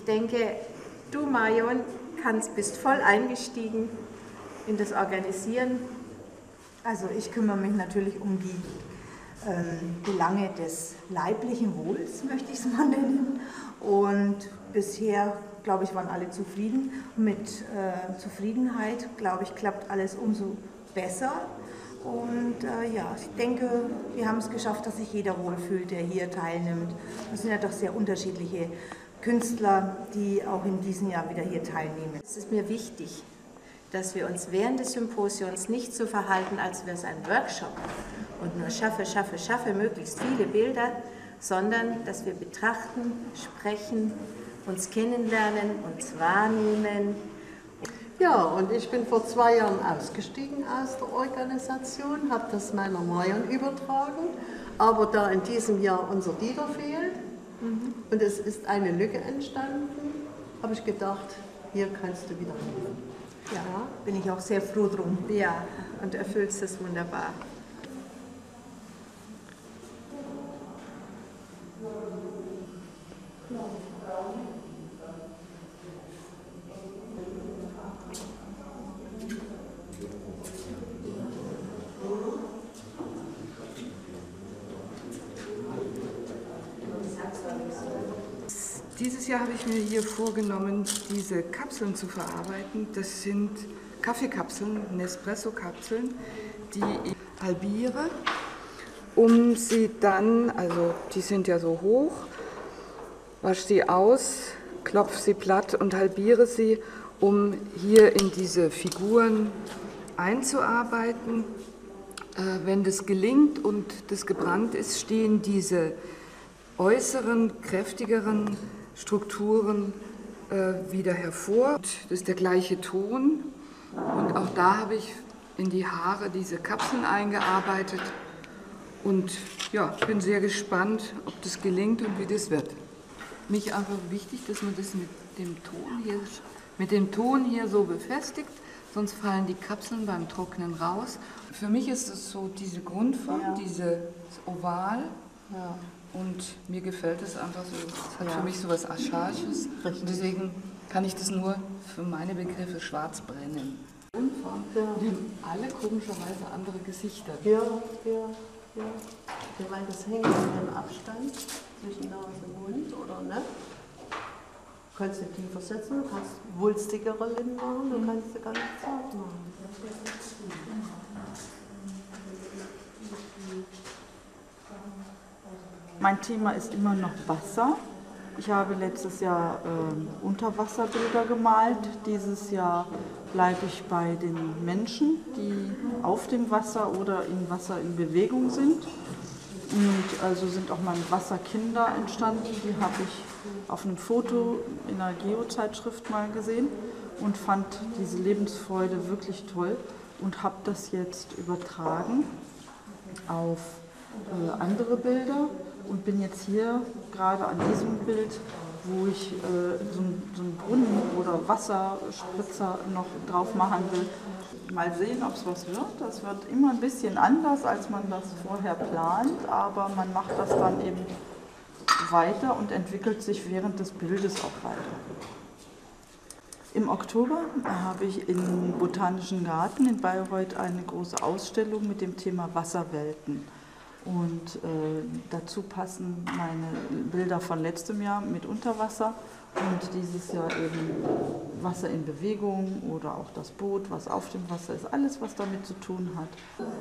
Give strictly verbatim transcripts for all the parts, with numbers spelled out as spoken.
denke, du Marion kannst, bist voll eingestiegen in das Organisieren. Also ich kümmere mich natürlich um die ähm, Belange des leiblichen Wohls, möchte ich es mal nennen. Und bisher, glaube ich, waren alle zufrieden. Mit äh, Zufriedenheit, glaube ich, klappt alles umso besser. Und äh, ja, ich denke, wir haben es geschafft, dass sich jeder wohlfühlt, der hier teilnimmt. Das sind ja doch sehr unterschiedliche Künstler, die auch in diesem Jahr wieder hier teilnehmen. Es ist mir wichtig, dass wir uns während des Symposions nicht so verhalten, als wäre es ein Workshop und nur schaffe, schaffe, schaffe, möglichst viele Bilder, sondern dass wir betrachten, sprechen, uns kennenlernen, uns wahrnehmen. Ja, und ich bin vor zwei Jahren ausgestiegen aus der Organisation, habe das meiner Marion übertragen, aber da in diesem Jahr unser Dieter fehlt mhm. und es ist eine Lücke entstanden, habe ich gedacht, hier kannst du wieder helfen. Ja, bin ich auch sehr froh drum. Ja, und erfüllst es wunderbar. Dieses Jahr habe ich mir hier vorgenommen, diese Kapseln zu verarbeiten. Das sind Kaffeekapseln, Nespresso-Kapseln, die ich halbiere, um sie dann, also die sind ja so hoch, wasche sie aus, klopfe sie platt und halbiere sie, um hier in diese Figuren einzuarbeiten. Äh, wenn das gelingt und das gebrannt ist, stehen diese äußeren, kräftigeren Strukturen äh, wieder hervor. Das ist der gleiche Ton und auch da habe ich in die Haare diese Kapseln eingearbeitet und ja, ich bin sehr gespannt, ob das gelingt und wie das wird. Mich einfach wichtig, dass man das mit dem Ton hier, mit dem Ton hier so befestigt, sonst fallen die Kapseln beim Trocknen raus. Für mich ist es so diese Grundform, ja. Dieses Oval. Ja. Und mir gefällt es einfach so, es hat ja. für mich so was Archaisches. Und deswegen kann ich das nur für meine Begriffe schwarz brennen. Grundform, ja. Die haben alle komischerweise andere Gesichter. Ja, ja, ja. Ja, weil das hängt an dem Abstand zwischen Nase und Mund, oder ne? Du kannst du tiefer setzen, du kannst wulstigere Lippen machen, du kannst sie ganz zart machen. Mein Thema ist immer noch Wasser. Ich habe letztes Jahr äh, Unterwasserbilder gemalt. Dieses Jahr bleibe ich bei den Menschen, die auf dem Wasser oder im Wasser in Bewegung sind. Und also sind auch meine Wasserkinder entstanden. Die habe ich auf einem Foto in einer Geozeitschrift mal gesehen und fand diese Lebensfreude wirklich toll und habe das jetzt übertragen auf äh, andere Bilder. Und bin jetzt hier gerade an diesem Bild, wo ich äh, so, so einen Brunnen oder Wasserspritzer noch drauf machen will. Mal sehen, ob es was wird. Das wird immer ein bisschen anders, als man das vorher plant, aber man macht das dann eben weiter und entwickelt sich während des Bildes auch weiter. Im Oktober habe ich im Botanischen Garten in Bayreuth eine große Ausstellung mit dem Thema Wasserwelten. Und äh, dazu passen meine Bilder von letztem Jahr mit Unterwasser und dieses Jahr eben Wasser in Bewegung oder auch das Boot, was auf dem Wasser ist, alles, was damit zu tun hat.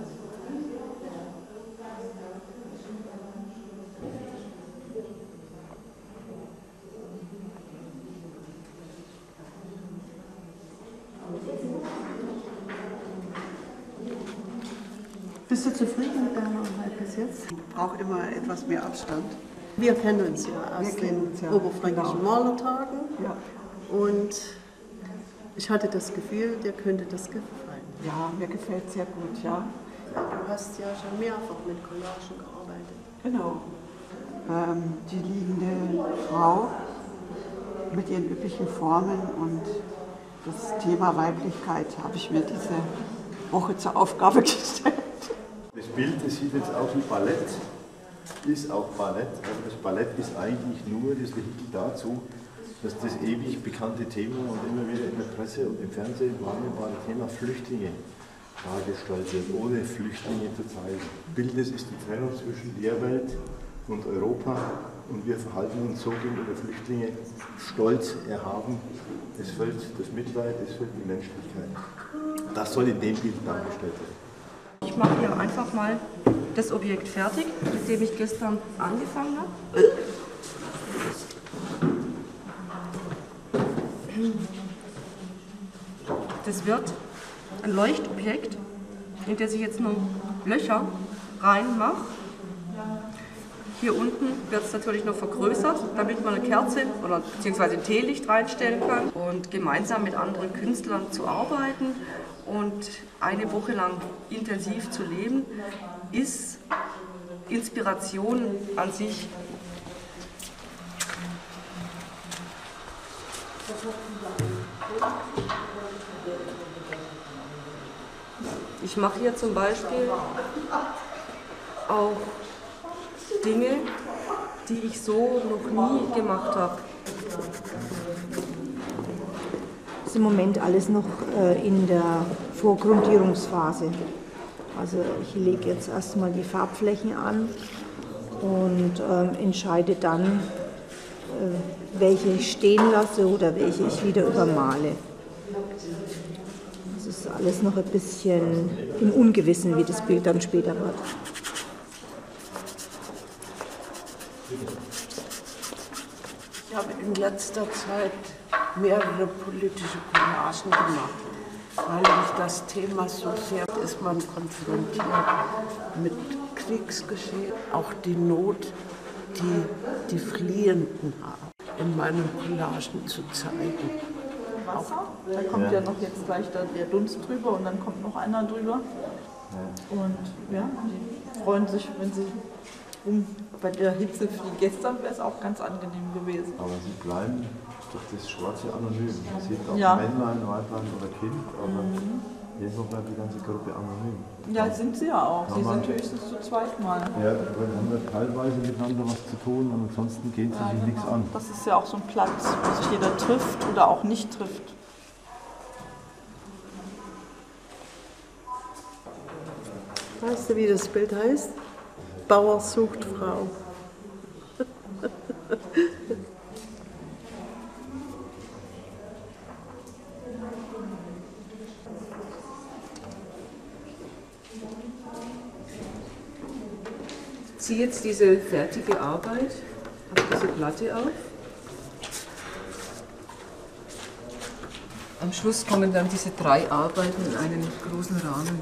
Bist du zufrieden mit deiner Arbeit bis jetzt? Ich brauche immer etwas mehr Abstand. Wir kennen uns ja aus den uns, ja. Oberfränkischen genau. Malertagen. Ja. Und ich hatte das Gefühl, dir könnte das gefallen. Ja, mir gefällt es sehr gut, ja. Du hast ja schon mehrfach mit Collagen gearbeitet. Genau. Ähm, die liegende Frau mit ihren üppigen Formen und das Thema Weiblichkeit habe ich mir diese Woche zur Aufgabe gestellt. Das Bild, das sieht jetzt aus wie Ballett, ist auch Ballett. Also das Ballett ist eigentlich nur das Vehikel dazu, dass das ewig bekannte Thema und immer wieder in der Presse und im Fernsehen wahrnehmbare Thema Flüchtlinge dargestellt wird, ohne Flüchtlinge zu zeigen. Bildes ist die Trennung zwischen der Welt und Europa und wir verhalten uns so gegenüber Flüchtlingen stolz, erhaben. Es fehlt das Mitleid, es fehlt die Menschlichkeit. Das soll in dem Bild dargestellt werden. Ich mache hier einfach mal das Objekt fertig, mit dem ich gestern angefangen habe. Das wird ein Leuchtobjekt, in das ich jetzt nur Löcher reinmache. Hier unten wird es natürlich noch vergrößert, damit man eine Kerze oder beziehungsweise ein Teelicht reinstellen kann und gemeinsam mit anderen Künstlern zu arbeiten und eine Woche lang intensiv zu leben, ist Inspiration an sich. Ich mache hier zum Beispiel auch Dinge, die ich so noch nie gemacht habe. Das ist im Moment alles noch äh, in der Vorgrundierungsphase. Also ich lege jetzt erstmal die Farbflächen an und ähm, entscheide dann, äh, welche ich stehen lasse oder welche ich wieder übermale. Das ist alles noch ein bisschen im Ungewissen, wie das Bild dann später wird. Ich habe in letzter Zeit mehrere politische Collagen gemacht, weil mich das Thema so sehr ist, man konfrontiert mit Kriegsgeschehen, auch die Not, die die Fliehenden haben, in meinen Collagen zu zeigen. Wasser, da kommt ja noch jetzt gleich da der Dunst drüber und dann kommt noch einer drüber. Und ja, die freuen sich, wenn sie um, bei der Hitze wie gestern wäre es auch ganz angenehm gewesen. Aber sie bleiben durch das Schwarze anonym. Man sieht auch Ja. Männlein, Weiblein oder Kind, aber mhm. irgendwo bleibt die ganze Gruppe anonym. Ja, sind sie ja auch. Sie Ja, sind höchstens zu zweit mal. Ja, dann haben wir teilweise miteinander was zu tun und ansonsten geht sie Ja, sich nichts genau. an. Das ist ja auch so ein Platz, wo sich jeder trifft oder auch nicht trifft. Weißt du, wie das Bild heißt? Bauer sucht Frau. Ich ziehe jetzt diese fertige Arbeit auf diese Platte auf. Am Schluss kommen dann diese drei Arbeiten in einen großen Rahmen.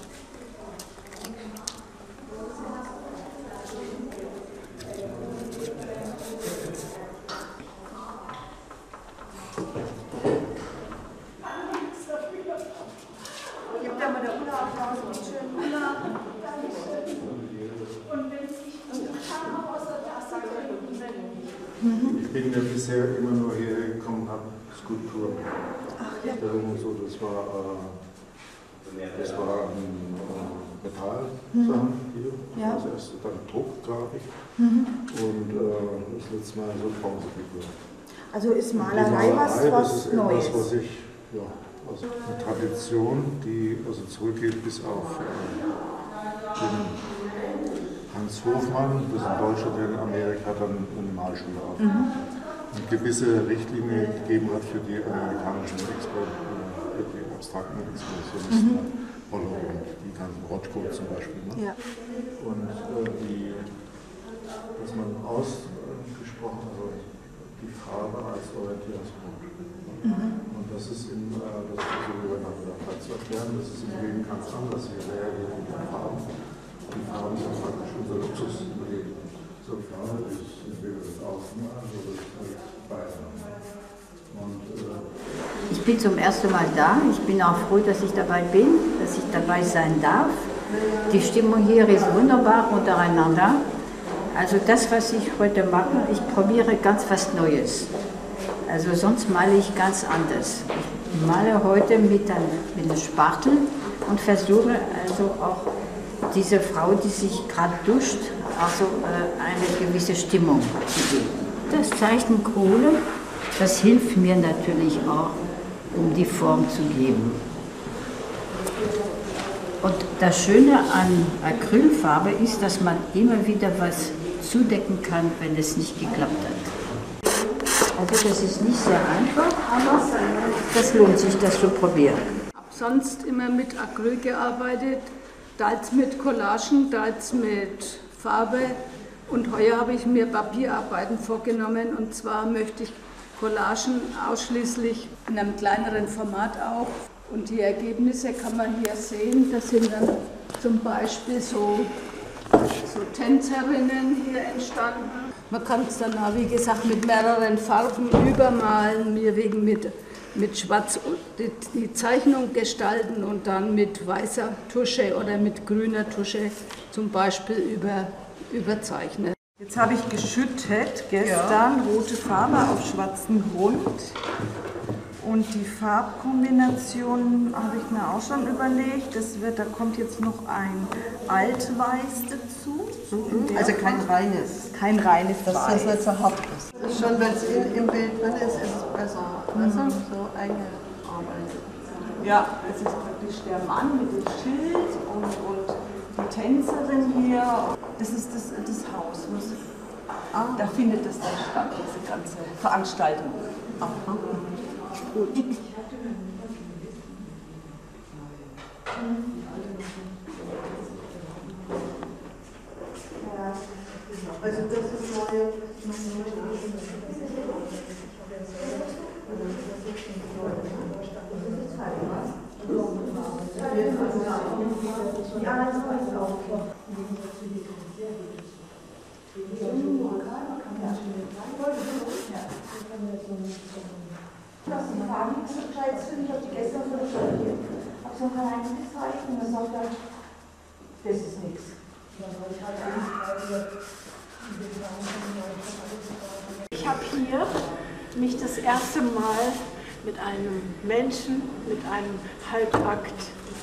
Ich bin ja bisher immer nur hierher gekommen, habe Skulpturen. Stellungen und so, das war, äh, das war ähm, Metallsachen hier. Ja. Also erst dann Druckgrafik mhm. und äh, das letzte Mal so Bronzefigur. Also ist Die Malerei was, das was ist etwas, Neues? was ich, ja, also eine Tradition, die also zurückgeht bis auf äh, den Hans Hofmann, das ist ein Deutscher, der in Amerika dann eine Malschule hat. Mhm. Und gewisse Richtlinien gegeben hat für die amerikanischen Exper- für die abstrakten Expressionisten, mhm. Holler und die ganzen Rothko zum Beispiel. Ne? Ja. Und äh, die, dass man ausgesprochen, also die Farbe als Orientierungspunkt. Mhm. Und das ist in, äh, das ist so wie bei der Platz erklären, das ist im Leben ganz anders. Wir reagieren mit den Farben. Die Farben sind praktisch unser Luxus im Leben. So Farbe ist entweder das Aufmalen oder das Beißen. Und, äh, ich bin zum ersten Mal da. Ich bin auch froh, dass ich dabei bin, dass ich dabei sein darf. Die Stimmung hier ist wunderbar untereinander. Also das, was ich heute mache, ich probiere ganz was Neues. Also sonst male ich ganz anders. Ich male heute mit einem, mit einem Spatel und versuche also auch diese Frau, die sich gerade duscht, also äh, eine gewisse Stimmung zu geben. Das Zeichen Kohle Das hilft mir natürlich auch, um die Form zu geben. Und das Schöne an Acrylfarbe ist, dass man immer wieder was zudecken kann, wenn es nicht geklappt hat. Also das ist nicht sehr einfach, aber das lohnt sich, das zu probieren. Ich habe sonst immer mit Acryl gearbeitet, teils mit Collagen, teils mit Farbe. Und heuer habe ich mir Papierarbeiten vorgenommen, und zwar möchte ich Collagen ausschließlich in einem kleineren Format auch. Und die Ergebnisse kann man hier sehen. Das sind dann zum Beispiel so, so Tänzerinnen hier entstanden. Man kann es dann auch, wie gesagt, mit mehreren Farben übermalen, mir wegen mit, mit Schwarz die, die Zeichnung gestalten und dann mit weißer Tusche oder mit grüner Tusche zum Beispiel über, überzeichnen. Jetzt habe ich geschüttet gestern ja. rote Farbe auf schwarzen Grund. Und die Farbkombination habe ich mir auch schon überlegt. Das wird, da kommt jetzt noch ein Altweiß dazu. So also kein reines. Kein reines Dass Weiß. das nicht so hart ist. Schon wenn es im Bild drin ist, ist es besser. Mhm. Also so eingearbeitet. Ja, es ist praktisch der Mann mit dem Schild und, und die Tänzerin hier. Das ist das, das Haus. Ah. Da findet das dann statt, diese ganze Veranstaltung. Aha. Gut. Also das ist neue. Was die Farben nicht so gescheit sind, ich habe die gestern fotografiert. Ich habe so ein kleines gezeichnet und dann sagt er, das ist nichts. Ich habe hier mich das erste Mal mit einem Menschen, mit einem Halbakt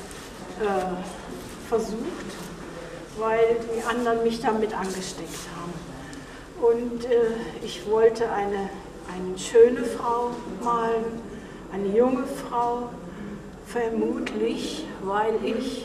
äh, versucht, weil die anderen mich damit angesteckt haben. Und äh, ich wollte eine eine schöne Frau malen, eine junge Frau, vermutlich, weil ich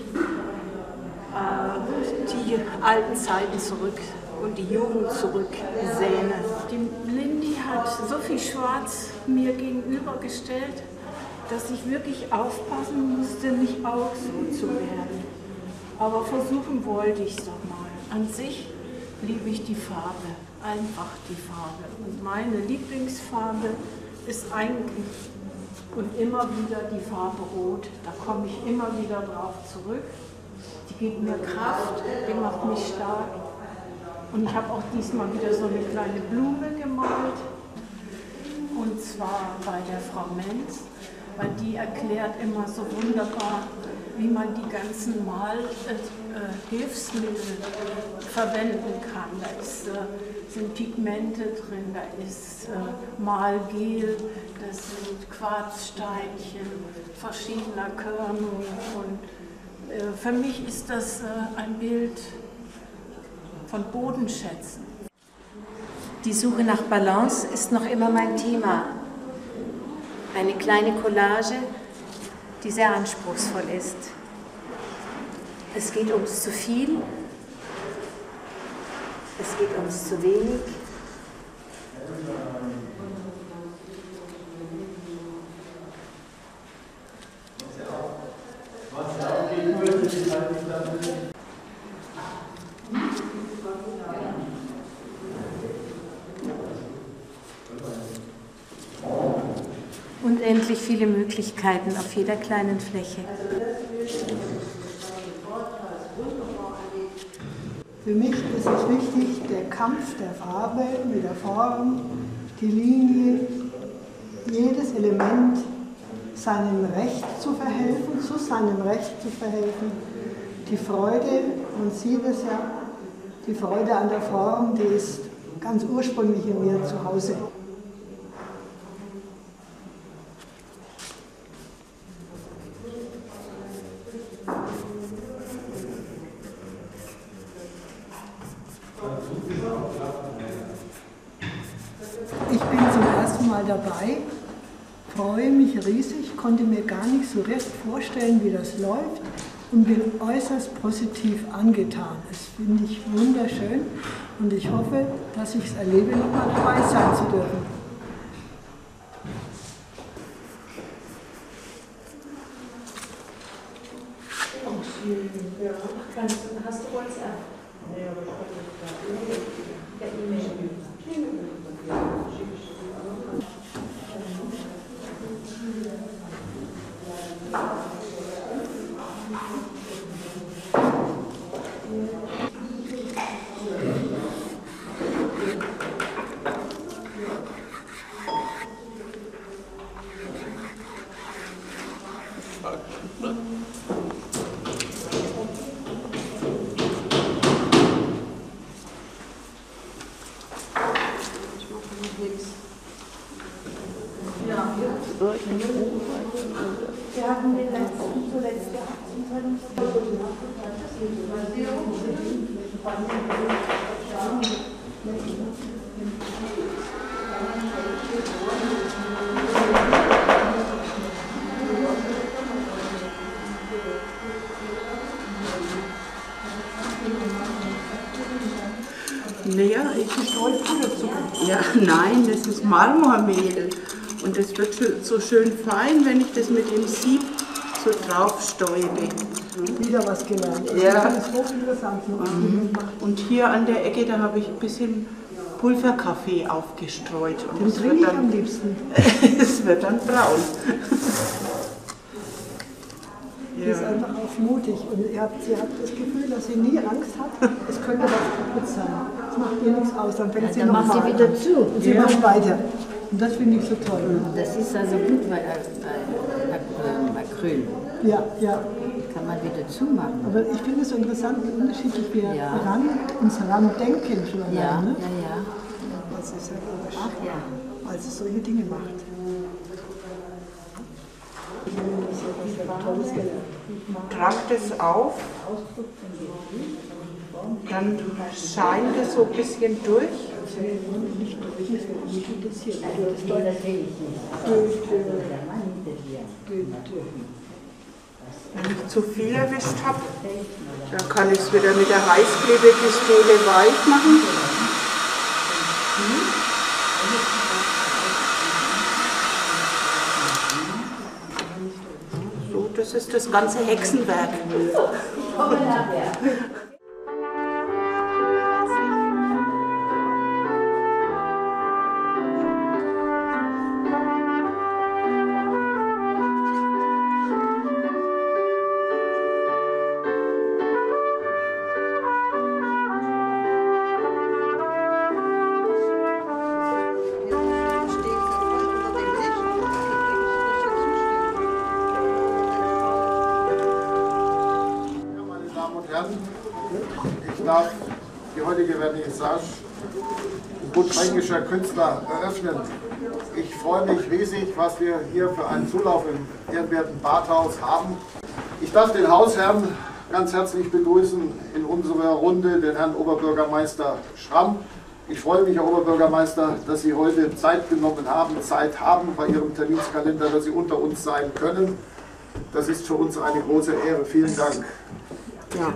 äh, die alten Zeiten zurück und die Jugend zurücksehne. Die Lindy hat so viel Schwarz mir gegenübergestellt, dass ich wirklich aufpassen musste, nicht auch so zu werden. Aber versuchen wollte ich es doch mal. An sich liebe ich die Farbe. Einfach die Farbe. Und meine Lieblingsfarbe ist eigentlich und immer wieder die Farbe Rot. Da komme ich immer wieder drauf zurück. Die gibt mir Kraft, die macht mich stark. Und ich habe auch diesmal wieder so eine kleine Blume gemalt. Und zwar bei der Frau Menz, weil die erklärt immer so wunderbar, wie man die ganzen Malhilfsmittel äh, verwenden kann. Da ist, äh, sind Pigmente drin, da ist äh, Malgel, das sind Quarzsteinchen verschiedener Körnung. Und äh, für mich ist das äh, ein Bild von Bodenschätzen. Die Suche nach Balance ist noch immer mein Thema. Eine kleine Collage, die sehr anspruchsvoll ist. Es geht ums zu viel, es geht ums zu wenig. Unendlich viele Möglichkeiten auf jeder kleinen Fläche. Für mich ist es wichtig, der Kampf der Farbe mit der Form, die Linie, jedes Element seinem Recht zu verhelfen, zu seinem Recht zu verhelfen. Die Freude, man sieht es ja, die Freude an der Form, die ist ganz ursprünglich in mir zu Hause. Ich bin zum ersten Mal Mal dabei, freue mich riesig, konnte mir gar nicht so recht vorstellen, wie das läuft und bin äußerst positiv angetan. Das finde ich wunderschön und ich hoffe, dass ich es erlebe, noch mal dabei sein zu dürfen. Hast du WhatsApp? Ja, aber per E-Mail. Wir hatten den letzten, zuletzt gehabt. Naja, ich bestreue Puderzucker. Ja, nein, das ist Marmormehl. Und das wird so schön fein, wenn ich das mit dem Sieb so drauf stäube. Wieder was gelernt. Ja. Das ist hochinteressant. Mhm. Und hier an der Ecke, da habe ich ein bisschen Pulverkaffee aufgestreut. Und Den trinke ich am liebsten. Es wird dann braun. Die ist einfach auch mutig und ihr habt, sie hat das Gefühl, dass sie nie Angst hat, es könnte was kaputt sein. Das macht ihr nichts aus, dann fängt Ja, sie dann noch macht mal sie an. wieder zu. Und sie Ja. macht weiter. Und das finde ich so toll. Das ist also gut bei, bei, bei Acryl. Ja, ja. Kann man wieder zumachen. Aber ich finde es so interessant, wie unterschiedlich wir Ja. ran, uns randenken schon Ja, allein. Ne? ja, ja. Das ist ja logisch. Ach ja. Weil es solche Dinge macht. Trag das auf, dann scheint es so ein bisschen durch. Wenn ich zu viel erwischt habe, dann kann ich es wieder mit der Heißklebepistole weich machen. So, das ist das ganze Hexenwerk. Ich darf die heutige Vernissage im Bund Fränkischer Künstler eröffnen. Ich freue mich riesig, was wir hier für einen Zulauf im ehrenwerten Badhaus haben. Ich darf den Hausherrn ganz herzlich begrüßen in unserer Runde, den Herrn Oberbürgermeister Schramm. Ich freue mich, Herr Oberbürgermeister, dass Sie heute Zeit genommen haben, Zeit haben bei Ihrem Terminskalender, dass Sie unter uns sein können. Das ist für uns eine große Ehre. Vielen Dank. Ja.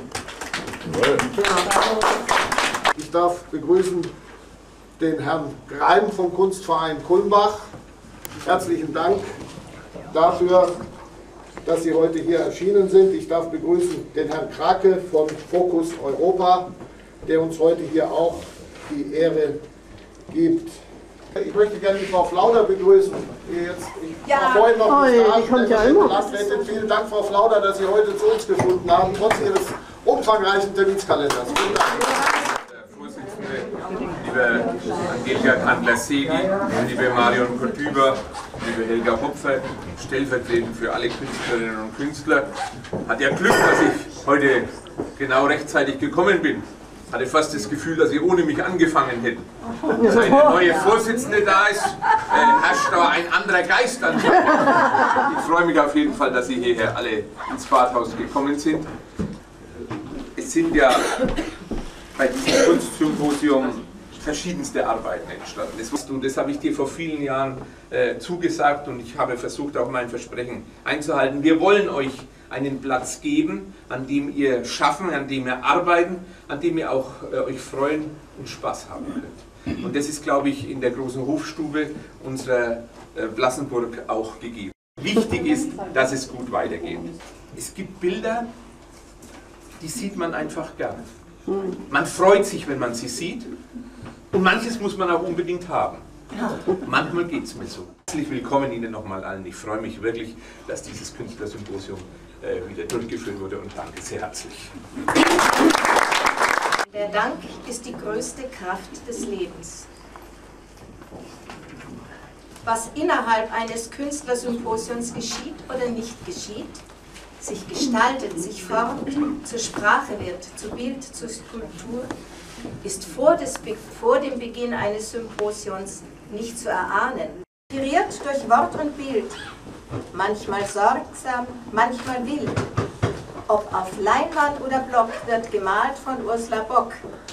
Ich darf begrüßen den Herrn Greim vom Kunstverein Kulmbach. Herzlichen Dank dafür, dass Sie heute hier erschienen sind. Ich darf begrüßen den Herrn Krake von Focus Europa, der uns heute hier auch die Ehre gibt. Ich möchte gerne die Frau Flauder begrüßen, die jetzt, ich Ja. war vorhin noch nicht da, Oh, die kommt ja immer. Landrätin. Vielen Dank, Frau Flauder, dass Sie heute zu uns gefunden haben, trotz Ihres umfangreichen Terminskalenders. Vielen Dank. Liebe Angelika Kandler-Segi, liebe Marion Kotüber, liebe Helga Hopfer, stellvertretend für alle Künstlerinnen und Künstler. Hat ja Glück, dass ich heute genau rechtzeitig gekommen bin. Hatte fast das Gefühl, dass Sie ohne mich angefangen hätten. Seit eine neue Vorsitzende da ist, äh, herrscht da ein anderer Geist an. Ich freue mich auf jeden Fall, dass Sie hierher alle ins Badhaus gekommen sind. Es sind ja bei diesem Kunstsymposium verschiedenste Arbeiten entstanden. Das, und das habe ich dir vor vielen Jahren äh, zugesagt und ich habe versucht, auch mein Versprechen einzuhalten. Wir wollen euch einen Platz geben, an dem ihr schaffen, an dem ihr arbeiten, an dem ihr auch äh, euch freuen und Spaß haben könnt. Und das ist, glaube ich, in der großen Hofstube unserer äh, Blassenburg auch gegeben. Wichtig ist, dass es gut weitergeht. Es gibt Bilder, die sieht man einfach gerne. Man freut sich, wenn man sie sieht. Und manches muss man auch unbedingt haben. Manchmal geht es mir so. Herzlich willkommen Ihnen nochmal allen. Ich freue mich wirklich, dass dieses Künstlersymposium äh, wieder durchgeführt wurde und danke sehr herzlich. Der Dank ist die größte Kraft des Lebens. Was innerhalb eines Künstlersymposions geschieht oder nicht geschieht, sich gestaltet, sich formt, zur Sprache wird, zu Bild, zur Skulptur, ist vor, des, vor dem Beginn eines Symposions nicht zu erahnen. Inspiriert durch Wort und Bild, manchmal sorgsam, manchmal wild. Ob auf Leinwand oder Block, wird gemalt von Ursula Bock.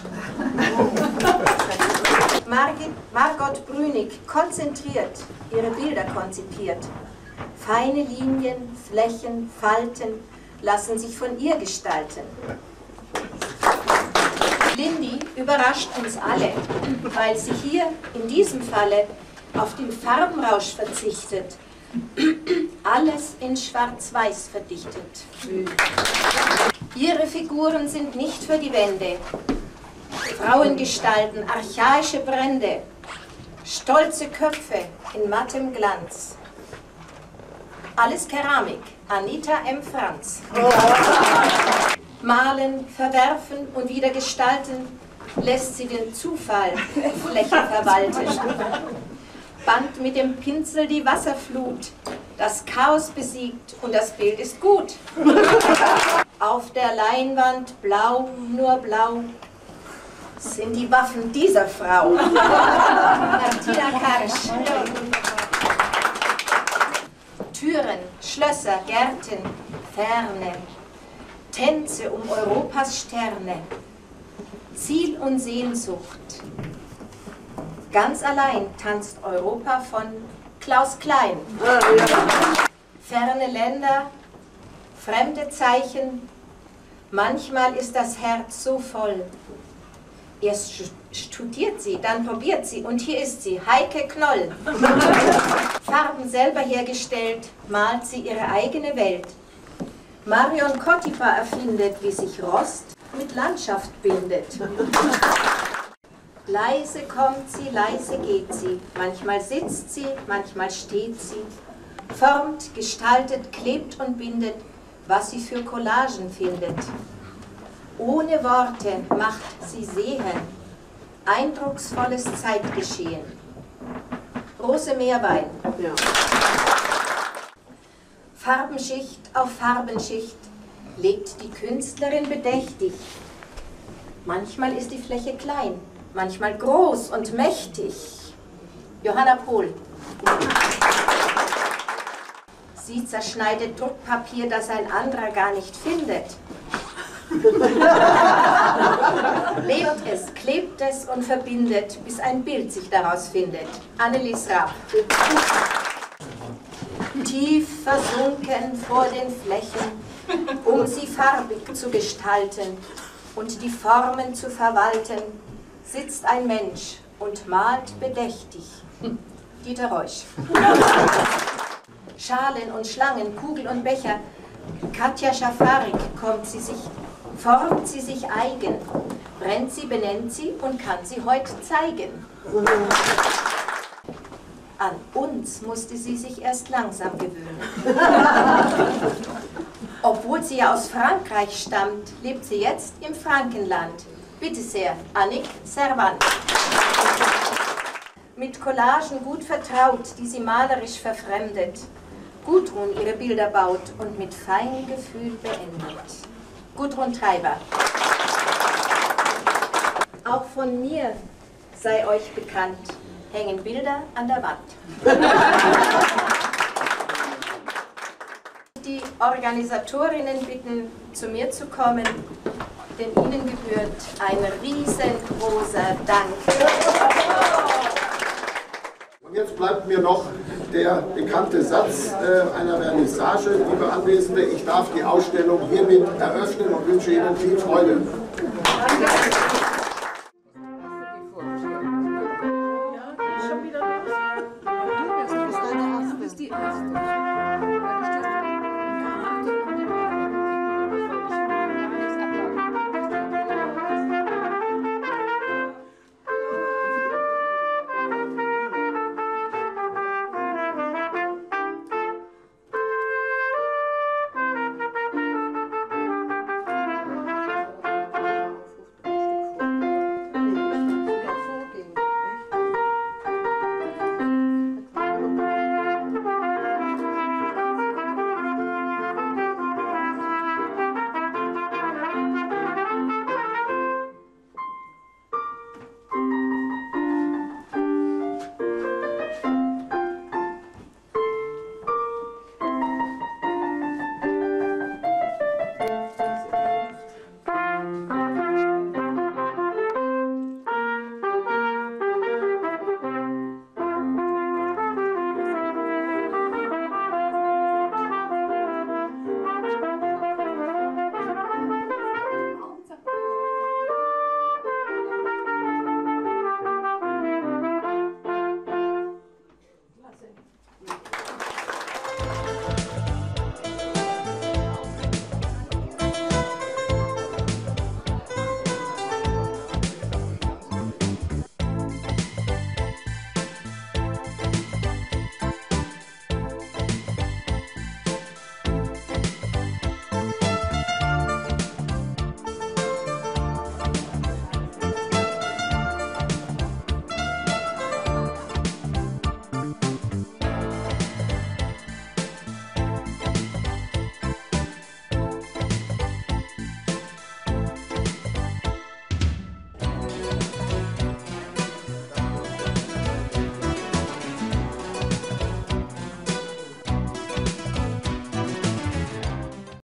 Margit, Margot Brünig konzentriert ihre Bilder konzipiert. Feine Linien, Flächen, Falten lassen sich von ihr gestalten. Lindy überrascht uns alle, weil sie hier in diesem Falle auf den Farbenrausch verzichtet, alles in Schwarz-Weiß verdichtet. Ihre Figuren sind nicht für die Wände, Frauengestalten, archaische Brände, stolze Köpfe in mattem Glanz. Alles Keramik, Anita M. Franz. Malen, verwerfen und wieder gestalten, lässt sie den Zufall Flächen verwalten. Band mit dem Pinsel die Wasserflut, das Chaos besiegt und das Bild ist gut. Auf der Leinwand blau, nur blau, sind die Waffen dieser Frau. Martina Karsch. Türen, Schlösser, Gärten, Ferne, Tänze um Europas Sterne, Ziel und Sehnsucht. Ganz allein tanzt Europa von Klaus Klein. Ferne Länder, fremde Zeichen, manchmal ist das Herz so voll. Erst studiert sie, dann probiert sie und hier ist sie, Heike Knoll. Farben selber hergestellt, malt sie ihre eigene Welt. Marion Cottipa erfindet, wie sich Rost mit Landschaft bindet. Leise kommt sie, leise geht sie, manchmal sitzt sie, manchmal steht sie, formt, gestaltet, klebt und bindet, was sie für Collagen findet. Ohne Worte macht sie sehen, eindrucksvolles Zeitgeschehen. Rose Meerwein. Ja. Farbenschicht auf Farbenschicht legt die Künstlerin bedächtig. Manchmal ist die Fläche klein, manchmal groß und mächtig. Johanna Pohl. Sie zerschneidet Druckpapier, das ein anderer gar nicht findet. Lebt es, klebt es und verbindet, bis ein Bild sich daraus findet. Annelies Rapp. Tief versunken vor den Flächen, um sie farbig zu gestalten und die Formen zu verwalten, sitzt ein Mensch und malt bedächtig. Dieter Reusch. Schalen und Schlangen, Kugel und Becher, Katja Schafarik kommt sie sich, formt sie sich eigen, brennt sie, benennt sie und kann sie heute zeigen. An uns musste sie sich erst langsam gewöhnen. Obwohl sie ja aus Frankreich stammt, lebt sie jetzt im Frankenland. Bitte sehr, Annick Servant. Mit Collagen gut vertraut, die sie malerisch verfremdet. Gudrun ihre Bilder baut und mit feinem Gefühl beendet. Gudrun Treiber. Auch von mir sei euch bekannt, hängen Bilder an der Wand. Die Organisatorinnen bitten, zu mir zu kommen. denn Ihnen gebührt ein riesengroßer Dank. Und jetzt bleibt mir noch der bekannte Satz äh, einer Vernissage. Liebe Anwesende, ich darf die Ausstellung hiermit eröffnen und wünsche Ihnen viel Freude. Danke.